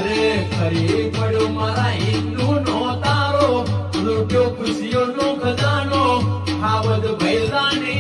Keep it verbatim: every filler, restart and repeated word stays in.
अरे खरी पड़ो मारा हिंदू नो तारो लूट्यो खुशियों नो खजानो खावद भैलाने